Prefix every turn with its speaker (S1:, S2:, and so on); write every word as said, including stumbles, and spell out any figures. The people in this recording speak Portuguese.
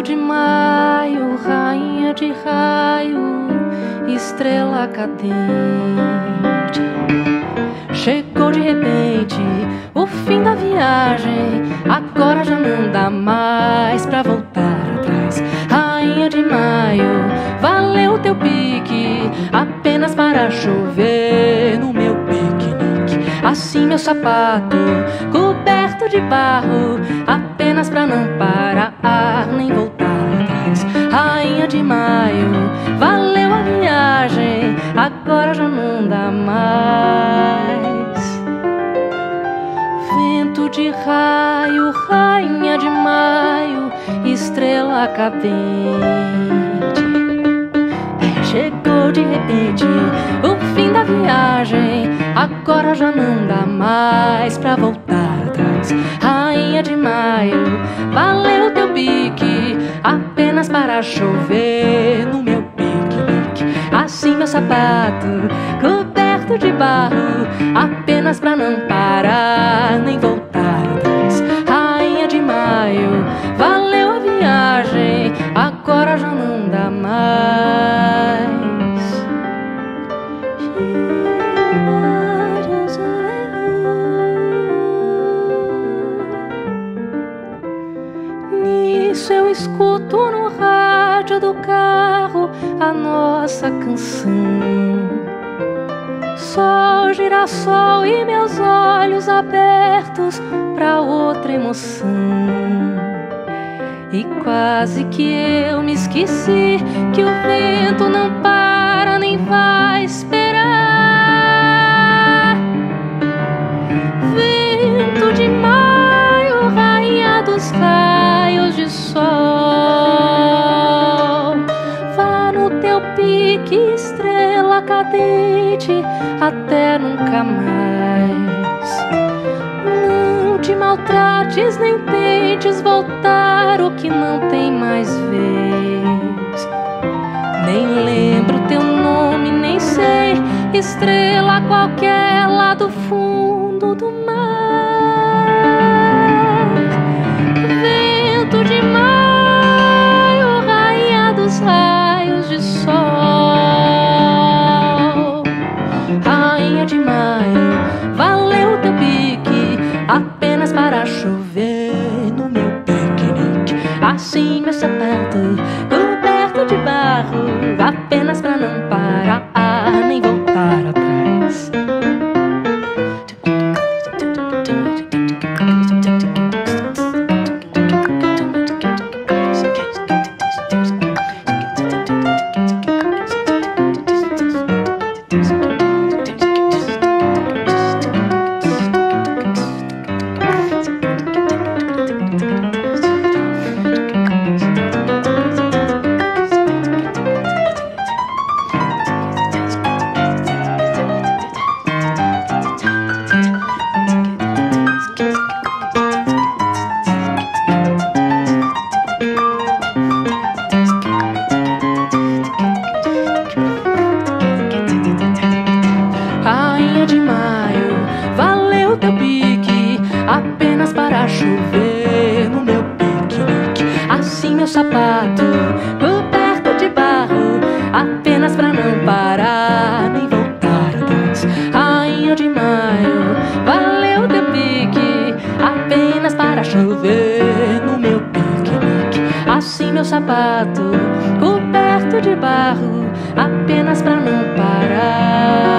S1: de maio, rainha de raio, estrela cadente. Chegou de repente o fim da viagem, agora já não dá mais pra voltar atrás. Rainha de maio, valeu teu pique, apenas para chover no meu piquenique. Assim meu sapato, coberto de barro, apenas pra não parar nem voltar atrás. Rainha de maio, valeu a viagem, agora já não dá mais. Vento de raio, rainha de maio, estrela cadente. É, chegou de repente o fim da viagem, agora já não dá mais pra voltar atrás. Rainha de maio, valeu teu pique, apenas para chover no meu piquenique. Assim meu sapato, coberto de barro, apenas pra não parar nem voltar atrás. Rainha de maio, valeu a viagem, agora já não dá mais. Nisso eu escuto no rádio do carro a nossa canção. Sol, girassol e meus olhos abertos pra outra emoção. E quase que eu me esqueci que o vento não para nem vai esperar. Vento de maio, rainha dos raios de sol, vá no teu pique, estrela cadente, até nunca mais. Não te maltrates nem tentes voltar o que não tem mais vez. Nem lembro teu nome, nem sei, estrela qualquer lá do fundo do mar. Vento de maio, rainha dos raios de sol, rainha de maio, valeu teu pique, apenas para chover no meu piquenique. Assim meu sapato, coberto de barro, apenas pra não parar nem voltar atrás. Rainha de maio, valeu teu pique, apenas para chover no meu piquenique. Assim meu sapato, coberto de barro, apenas pra não parar nem voltar atrás. Rainha de maio, valeu teu pique, apenas para chover no meu piquenique. Assim meu sapato, coberto de barro, apenas pra não parar